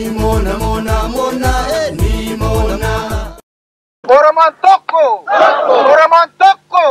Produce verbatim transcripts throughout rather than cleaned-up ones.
mona mona mona eh ni mona. Oroman tokko, Oroman tokko.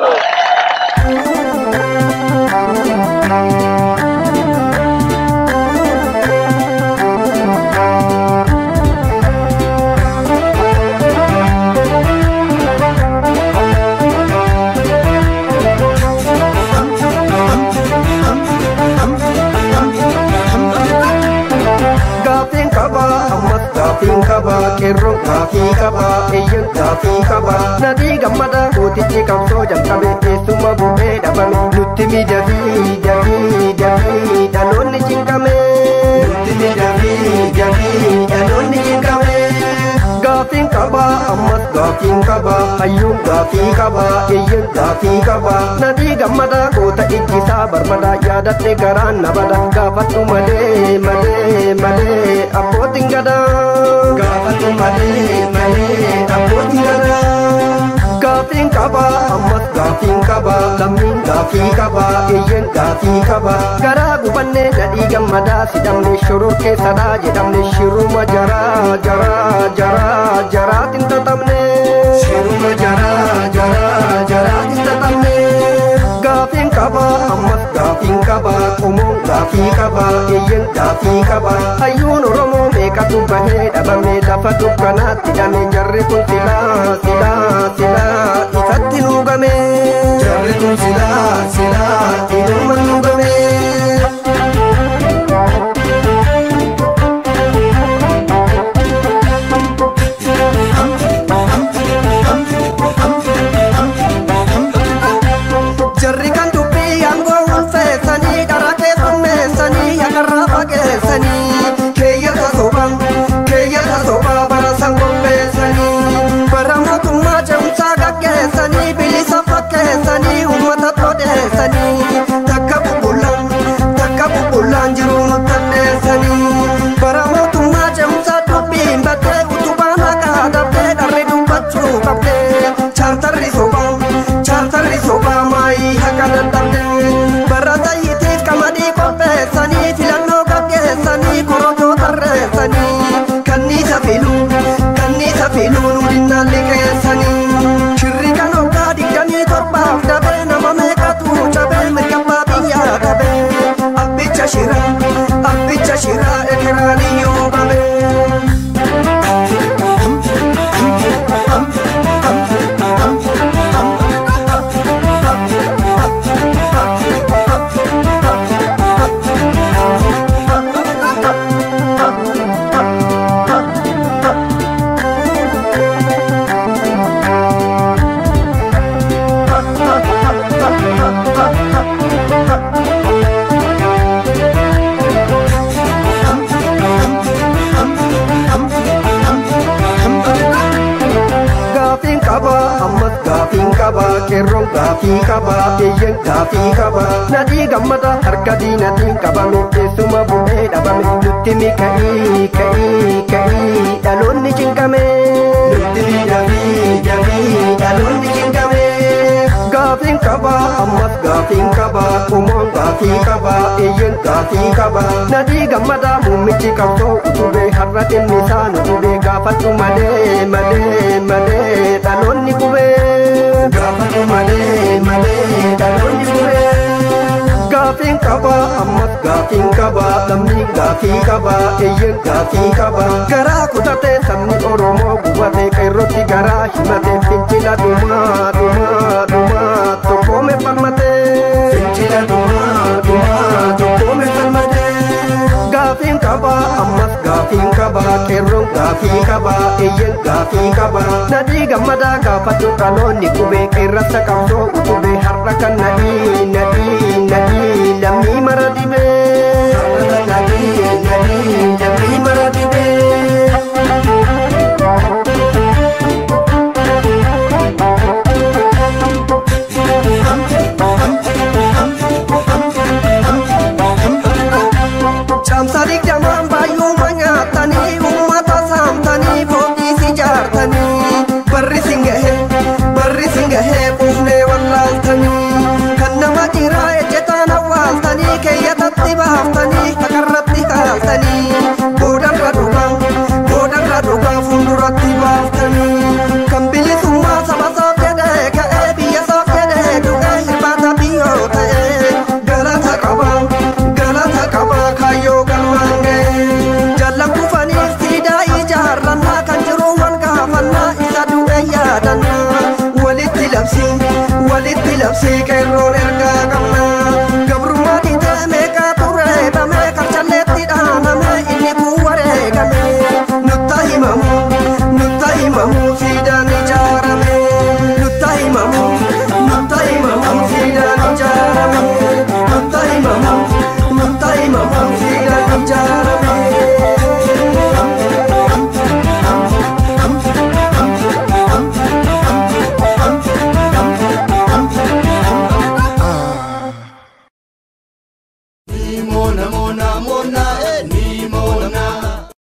Gafin kaba, kerong gafi kaba, eyen gafi kaba. Nadi gamada, kutici kamso jam kabe, esuma buke dabame. Nutimi davi, davi, davi, danoni cingkame. Nutimi davi, davi, danoni cingkame. Gafin kaba, amat gafin kaba, ayum gafi kaba, eyen gafi kaba. Nadi gamada, kota ikisa barbada, yadat negaran nabada. Gafatu male, male, male, apo tinggada. Gafatu male, male, apo tinggada. Gafin kaba, amat gafin kaba, lamin gafi kaba, eyen gafi kaba. Gara gubanne jadi gamada, sidamne shurur ke sada, jedamne shiruma jara, jara, jara, jara tinta tamne. Shiruma jara, jara, jara tinta tamne. Gafin kaba, amat gafin kaba, umum gafi kaba, eyen gafi kaba. Ayun oromo meka tubahe, dabame dafa dukana, tidame jarre kun sila, sila, sila. Ifatti nugame, jarre kun sila, sila, inuman nugame. Kerong gafi kaba, eyen gafi kaba. Nadi gamada harkadi nadi kabame, esuma buke dabame. Nutimi kai, kai, kai, daloni cingkame. Nutimi davi, davi, daloni cingkame. Gafin kaba, amat gafin kaba, umon gafi kaba, eyen gafi kaba. Nadi gamada mumici kamso utube harratin misan utube gafatu male, male, male, daloni kube. Gafatu male, male, daloni kube. Gafin kaba, amat gafin kaba, lamni gafi kaba, eyen gafi kaba. Gara kutate samni oromo gubate kairoti gara himate fincila duma, duma, duma, tokome palmate. Fincila duma, duma, tokome palmate. Gafin kaba, amat gafin kaba, kerong gafi kaba, eyen gafi kaba. Nadi gamada gafatu kaloni kube, kairasa kamso utube harrakan nadi, nadi, nadi, lami maradibe. Nadi, nadi,